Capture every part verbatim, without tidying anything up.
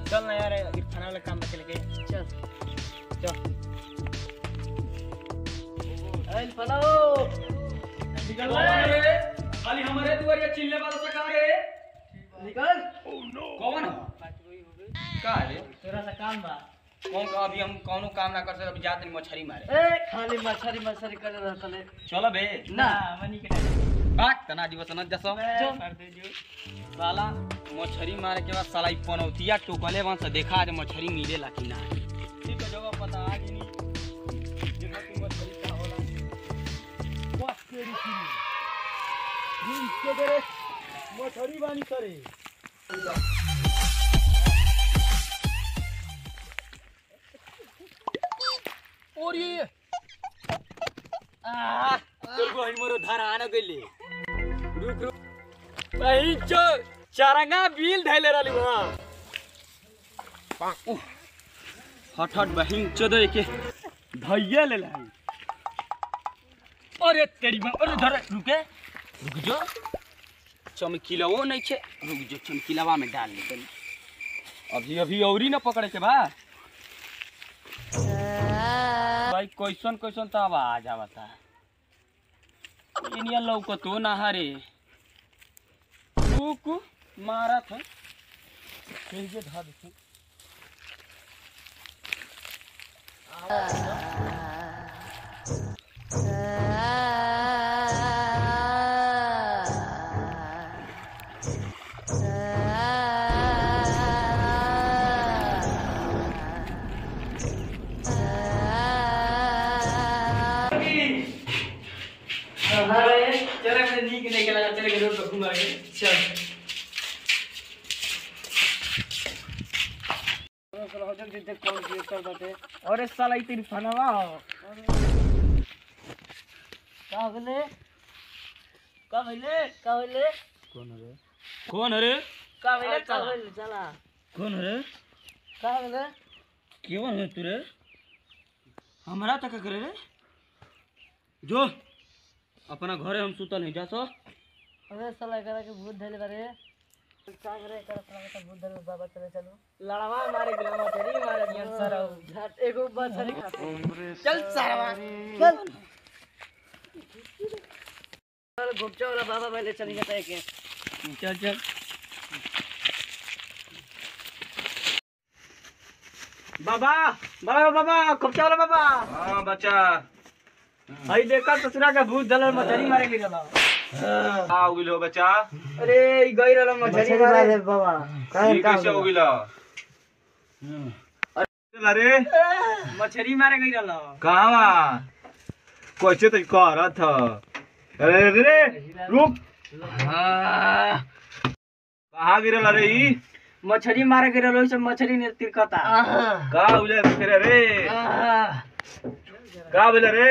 चल ना यार थाना वाले काम चल के चल चल अल फलाओ निकल रे खाली हमारे दुआरिया चिल्ले वाला सा कहां रे निकल ओह नो कौन का रे तेरा सा काम बा कौन का अभी हम कोनो काम ना कर सकते अभी जात नहीं मछली मारे ए खाली मछली मछली कर रहतले चलो बे ना मनी के बात तना दिवस न जसो कर दे जो साला मछली मारे के बाद साला ई पनौतिया टोकले वहां से देखा आज मछली मिलेला कि ना ठीक है जगह पता आज नहीं जगह की मछली का होला बस तेरी की दिन के दरे मछली बानी करे और ये आ चल गो हमरो धार आना गइले रुक रुक भाई चो चारंगा बिल धैले रहली वहां हट हट बहिन चोदे के धैया ले लाई अरे तेरी मां अरे धर रुके रुक जो चमकीलाओ नहीं छे रुक जो चमकीलावा में डाल ले अभी अभी औरी ना पकड़े के बा भाई क्वेश्चन क्वेश्चन तो आवाज आवता इनिया लौकतो ना हरे रुक मारा था फिर जे धा दे अरे साला तेरी फनवा हो का भले का भले का भले कौन रे कौन रे का भले का भले चला कौन रे का भले केवन है तू रे हमरा तक करे रे जो अपना घरे हम सुतल नहीं जा सो अरे साला करा के भूत धैले बारे सागरे कर साला का भूत धैले बाबा चले चलो लड़वा मारे ग्रामा तेरी मारे ज्ञान सारा घाट एगो बछड़ी खाते चल सारा चल चल गुप्चा वाला बाबा पहले चली जाता है के चल चल बाबा बाबा बाबा गुप्चा वाला बाबा हां बच्चा भाई देखा ससुरा का भूत धैले मछली मारे के चला हां उगिलो बच्चा अरे ई गई रहल मछली मारे बाबा काहे कैसे उगिलो अरे मछली मारे गई रहल कहवा कैसे तो करत अरे रे रुक हां कहां गिरल रे ई मछली मारे गिरल ओइ सब मछली ने तिरकता का उले फिर रे का बोले रे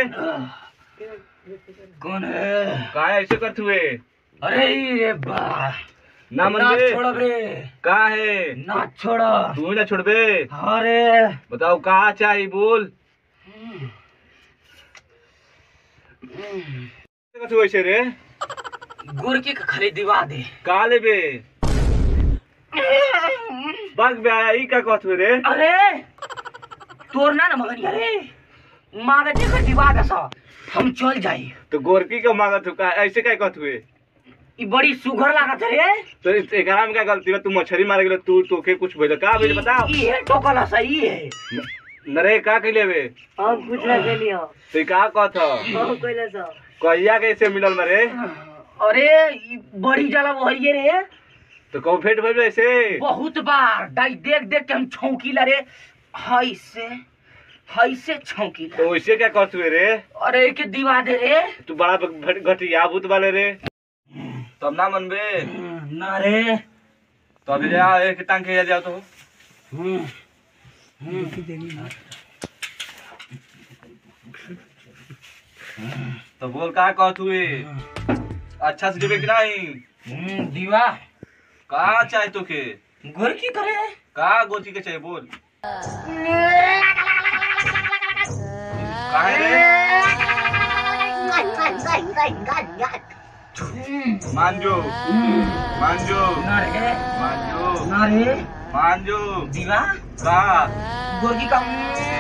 कौन है का ऐसे करत हुए अरे रे बा ना मन ना छोड़ रे का है ना छोड़ तू ना छोड़ बे अरे बताओ कहां चाहिए बोल करत हुए ऐसे रे गुरकी का खाली दिवा दे का लेबे बाग बे आया ई का कहत हुए रे अरे तोर ना ना मगन रे मांगे देखो दिवा दसा हम चल जाई तो गोरकी के मांगत का ऐसे काय कहत हुए ई बड़ी सुघर लागत रे तो एकरा में क्या गलती है तू मछली मार गेल तू तोके कुछ भेल का भेल बताओ ई है टोकला सही है नरे का कइले बे हम कुछ ना कइलियो तो का कहत हो कइले सो कहिया कैसे मिलल मरे अरे ई बड़ी जाला वहरिए रे तो कौ फेट भेल ऐसे बहुत बार दाई देख देख के हम छौकीला रे हाय से हाय से छौकीला तो वैसे क्या करत हुए रे अरे के दीवा दे रे तू बड़ा घटिया भूत वाले रे तब ना मनबे ना रे तो अभी जा एक टांग के जाओ तो हम्म हम्म तो बोल का कहत हुए अच्छा से देबे कि नहीं हम्म दीवा का चाहे तो के गोरकी करे का गोरकी के चाहिए बोल काहे रे मान जो मान जो ना रे मान जो ना रे मांजो दीवा का गोरकी का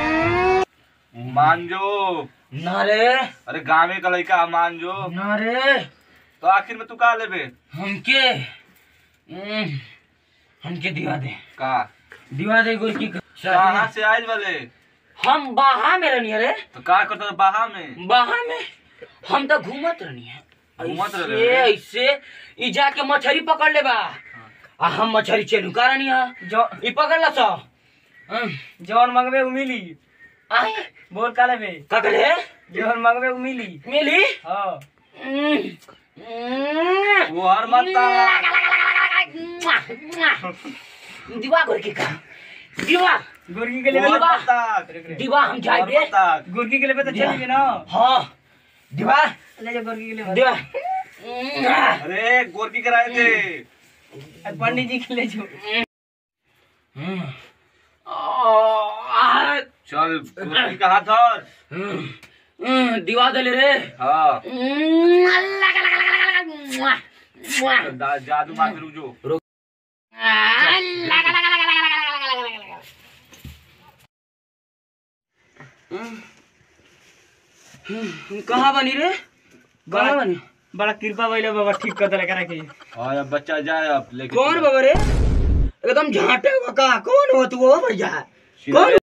मांजो ना रे। अरे गाँव का लड़का मांजो ना रे। तो आखिर में तू का लेबे? हमके हमके दिवा दे का दिवा दे गोरकी का। कहाँ से आयल वाले? हम बाहा में रहनी रे। तो का करता बाहा में? बाहा में हम तो घूमत रहनी है। घूमत ऐसे रहे ऐसे ई जाके मछली पकड़ ले बा आ हम मछली चलू का रहनी है जो ई पकड़ ला सो जौन मंगवे उ मिली। आए बोल का लेबे? का करे जौन मंगवे उ मिली। मिली हां वो हर मत दीवा गोरकी का दीवा गोरकी के लेबे मत दीवा हम जाए बे गोरकी के लेबे तो चलेंगे ना। हां दीवा ले जा गोरकी के लेबे। दीवा अरे गोरकी कराए थे पंडित जी के ले जो। चल गोरकी का हाथ धर। दीवा दे ले रे। हाँ जादू मार रुक जो। कहाँ बनी रे? कहाँ बनी? बड़ा कृपा भइले बाबा ठीक कर देले करा के। हाँ अब बच्चा जाए अब लेके। कौन बाबा रे? एकदम झाटे का कौन हो तू? वो भैया कौन?